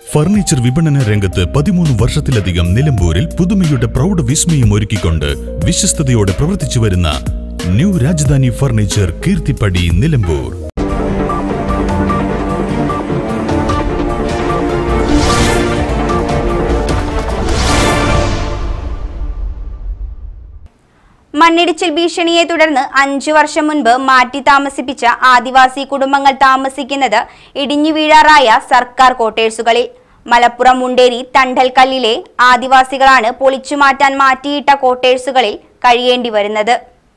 Furniture വിപണന രംഗത്ത് 13 വർഷത്തിലധികം നിലമ്പൂരിൽ പുതുമയുടെ പ്രൗഢ വിസ്മയം ഒരുക്കിക്കൊണ്ട് വിശ്വസ്തയോടെ പ്രവർത്തിച്ചു വരുന്ന ന്യൂ രാജധാനി ഫർണിച്ചർ കീർത്തിപ്പടി നിലമ്പൂർ. മണ്ണിടിച്ചിൽ ഭീഷണിയെ തുടർന്ന് 5 വർഷം മുൻപ് മാറ്റി താമസിപ്പിച്ച ആദിവാസി കുടുംബങ്ങൾ താമസിക്കുന്നത് ഇടിഞ്ഞു വീഴാറായ സർക്കാർ ക്വാർട്ടേഴ്സുകളിൽ. മലപ്പുറം മുണ്ടേരി തണ്ടൽക്കല്ലിലെ ആദിവാസികളാണ് പൊളിച്ചുമാറ്റാൻ മാറ്റിയിട്ട ക്വാർട്ടേഴ്സുകളിൽ കഴിയേണ്ടി വരുന്നത്.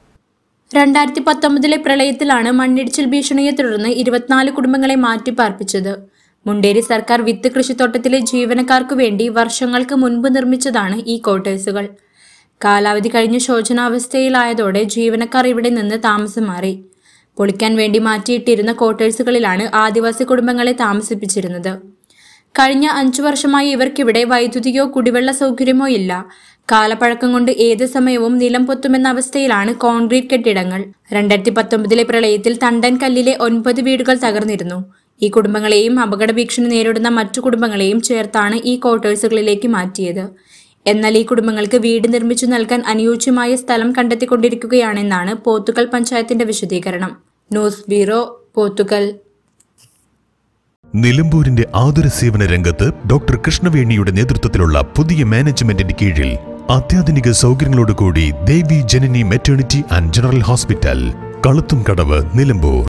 2019 പ്രളയത്തിലാണ് മണ്ണിടിച്ചിൽ ഭീഷണിയെ തുടർന്ന് 24 കുടുംബങ്ങളെ മാറ്റിപ്പാർപ്പിച്ചത്. മുണ്ടേരി സർക്കാർ വിത്ത് കൃഷിത്തോട്ടത്തിലെ ജീവനക്കാർക്കു വേണ്ടി വർഷങ്ങൾക്ക് മുൻപ് നിർമ്മിച്ചതാണ് ഈ ക്വാർട്ടേഴ്സുകൾ. കാലാവധി കഴിഞ്ഞ് ശോചനാവസ്ഥയിലായതോടെ ജീവനക്കാർ ഇവിടെ നിന്ന് താമസം മാറി. പൊളിക്കാൻ വേണ്ടി മാറ്റിയിട്ടിരുന്ന ക്വാർട്ടേഴ്സുകളിലാണ് ആദിവാസി കുടുംബങ്ങളെ താമസിപ്പിച്ചിരുന്നത്. കഴിഞ്ഞ 5 വർഷമായി ഇവർക്കിവിടെ വൈദ്യുതിയോ കുടിവെള്ള സൗകര്യമോ ഇല്ല. കാലപ്പഴക്കം കൊണ്ട് ഏത് സമയവും നിലം പൊത്തുമെന്ന അവസ്ഥയിലാണ് കോൺക്രീറ്റ് കെട്ടിടങ്ങൾ. 2019 പ്രളയത്തിൽ തണ്ടൻകല്ലിലെ 9 വീടുകൾ തകർന്നിരുന്നു. ഈ കുടുംബങ്ങളെയും അപകട ഭീഷണി നേരിടുന്ന മറ്റു കുടുംബങ്ങളെയും ചേർത്താണ് ഈ ക്വാർട്ടേഴ്സുകളിലേക്ക് മാറ്റിയത്. എന്നാൽ ഈ കുടുംബങ്ങൾക്ക് വീട് നിർമ്മിച്ചു നൽകാൻ അനുയോജ്യമായ സ്ഥലം കണ്ടെത്തിക്കൊണ്ടിരിക്കുകയാണെന്നാണ് പോത്തുകൽ പഞ്ചായത്തിന്റെ വിശദീകരണം. News bureau, Pothukal. നിലമ്പൂരിന്റെ ആതുര സേവന രംഗത്ത് ഡോക്ടർ കൃഷ്ണവേണിയുടെ നേതൃത്വത്തിലുള്ള പുതിയ മാനേജ്മെന്റിന്റെ കീഴിൽ അത്യാധുനിക സൗകര്യങ്ങളോടുകൂടി Devi Janani maternity and general hospital, Kaluthumkadavu, Nilambur.